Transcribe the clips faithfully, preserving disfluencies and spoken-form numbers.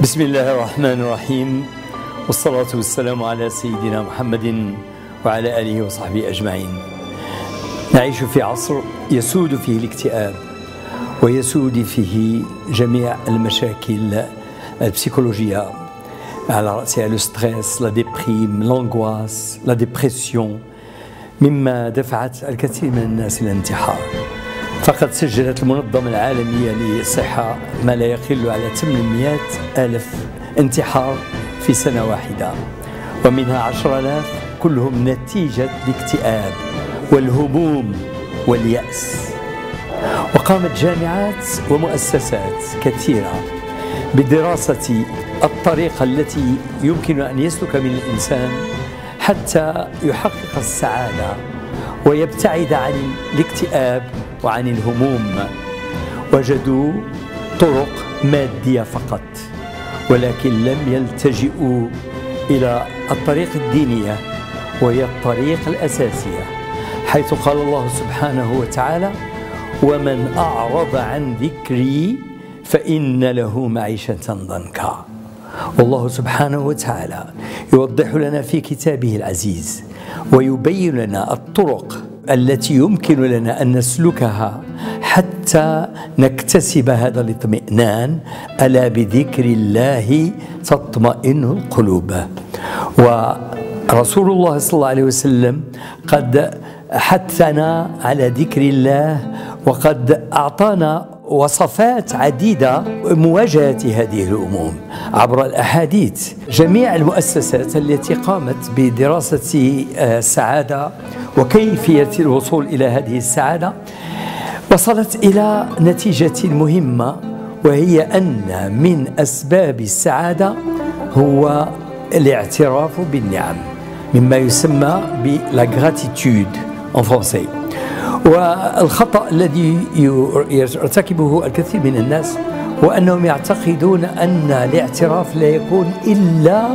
بسم الله الرحمن الرحيم، والصلاة والسلام على سيدنا محمد وعلى آله وصحبه أجمعين. نعيش في عصر يسود فيه الاكتئاب ويسود فيه جميع المشاكل البسيكولوجية، على رأسها الستريس، لا ديبريم، لانغواس، لا ديبرسيون، مما دفعت الكثير من الناس إلى الانتحار. فقد سجلت المنظمة العالمية للصحة ما لا يقل على ثمانمئة ألف انتحار في سنة واحدة، ومنها عشرة آلاف كلهم نتيجة الاكتئاب والهموم واليأس. وقامت جامعات ومؤسسات كثيرة بدراسة الطريقة التي يمكن أن يسلك من الإنسان حتى يحقق السعادة ويبتعد عن الاكتئاب وعن الهموم. وجدوا طرق مادية فقط، ولكن لم يلتجئوا إلى الطريق الدينية، وهي الطريق الأساسية، حيث قال الله سبحانه وتعالى: ومن أعرض عن ذكري فإن له معيشة ضنكا. والله سبحانه وتعالى يوضح لنا في كتابه العزيز ويبين لنا الطرق التي يمكن لنا أن نسلكها حتى نكتسب هذا الاطمئنان، ألا بذكر الله تطمئن القلوب. ورسول الله صلى الله عليه وسلم قد حثنا على ذكر الله، وقد أعطانا وصفات عديدة مواجهة هذه الهموم عبر الأحاديث. جميع المؤسسات التي قامت بدراسة السعادة وكيفية الوصول إلى هذه السعادة وصلت إلى نتيجة مهمة، وهي أن من أسباب السعادة هو الاعتراف بالنعم، مما يسمى بلا gratitude en français. والخطأ الذي يرتكبه الكثير من الناس هو أنهم يعتقدون أن الاعتراف لا يكون إلا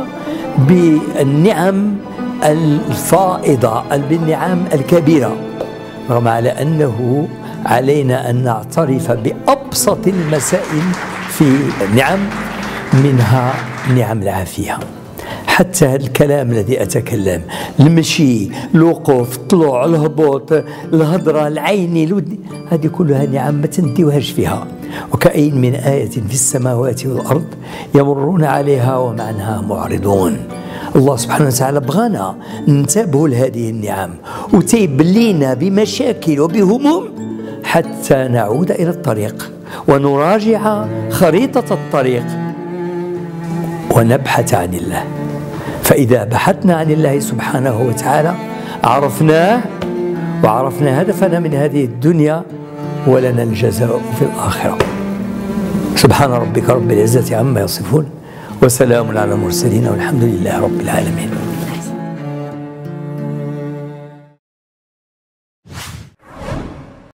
بالنعم الفائضة، بالنعم الكبيرة، رغم على أنه علينا أن نعترف بأبسط المسائل في النعم، منها نعم العافية. حتى الكلام الذي أتكلم، المشي، الوقوف، الطلوع، الهبوط، الهضرة، العين، الودن، هذه كلها نعم ما تنديوهاش فيها. وكأين من آية في السماوات والأرض يمرون عليها وهم عنها معرضون. الله سبحانه وتعالى بغانا ننتبهوا لهذه النعم وتيبلينا بمشاكل وبهموم حتى نعود إلى الطريق ونراجع خريطة الطريق ونبحث عن الله. فإذا بحثنا عن الله سبحانه وتعالى عرفناه وعرفنا هدفنا من هذه الدنيا، ولنا الجزاء في الآخرة. سبحان ربك رب العزة عما يصفون، وسلام على المرسلين، والحمد لله رب العالمين.